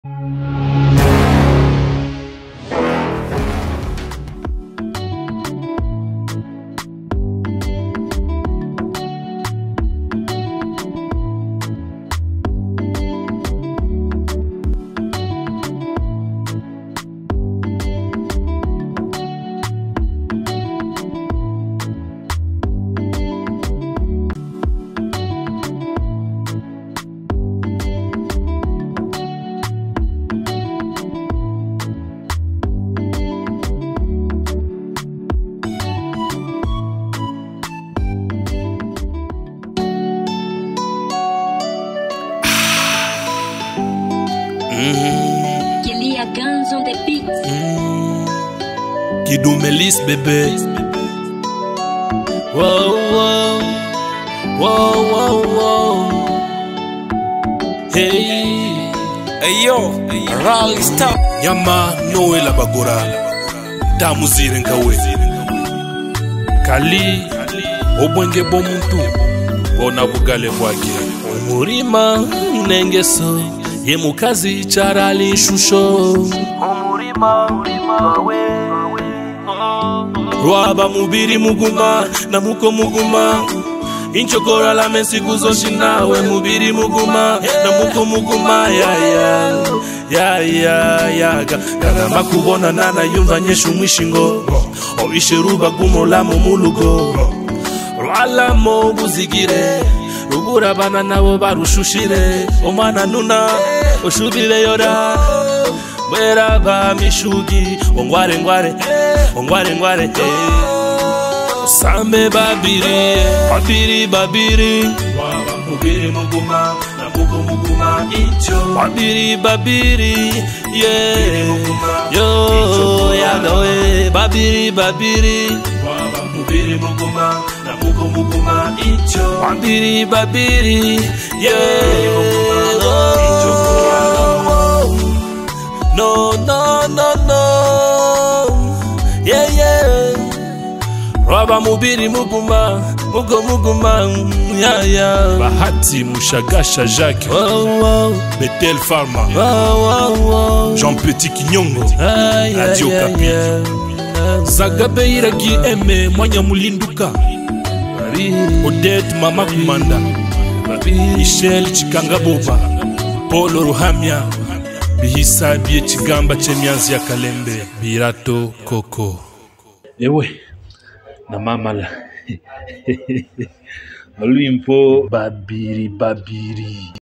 Kelia Guns on the beat. Kidou Melis bébé. Wow, wow. Wow, wow, wow. Hey. Hey yo, Rally Stop. Nyama Noé la bagora. Damuzire nkawe. Kali obwenge bomuntu. Bona bugale bwake. Umurima nengeso. Ye mukazi charali shusho. Umurima we. Rwaba mubiri muguma na muko muguma. Inchokora la mensiku zoshi nawe mubiri muguma na muko muguma ya kagamba kubona nana yumva nyeshu mwishingo obisheruba gumola mu mulugo rwala mo buzigire rubura bana nabo barushushire omwana nuna oshubire yora mwera ba mishugi ongware Sambe babiri mubiri muguma na muko muguma incho babiri yeah yo yadoe babiri mubiri muguma na muko muguma incho babiri yeah no yeah Rwaba mubiri muguma ya Bahati Mushagasha Jacques Betel Pharma Jean Petit Kinyongo Radio Kapi Zagabe Iragi Eme Mwanya Mulinduka Odette Mama Kumanda Michel Chikanga Boba Paul Ruhamia Bihisa Bie Chigamba Chemianzi ya Kalembe Birato Koko Ewe na mama la Olimpo babiri